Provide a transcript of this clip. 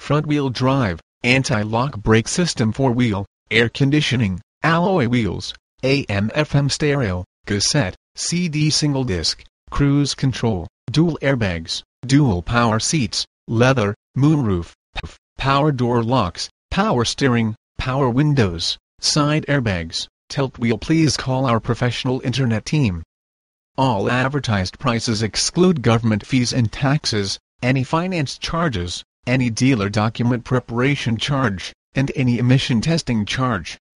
front-wheel drive, anti-lock brake system 4-wheel, air conditioning, alloy wheels, AM/FM stereo, cassette, CD single disc, cruise control, dual airbags, dual power seats, leather, moonroof, power door locks, power steering, power windows, side airbags, tilt wheel. Please call our professional internet team. All advertised prices exclude government fees and taxes, any finance charges, any dealer document preparation charge, and any emission testing charge.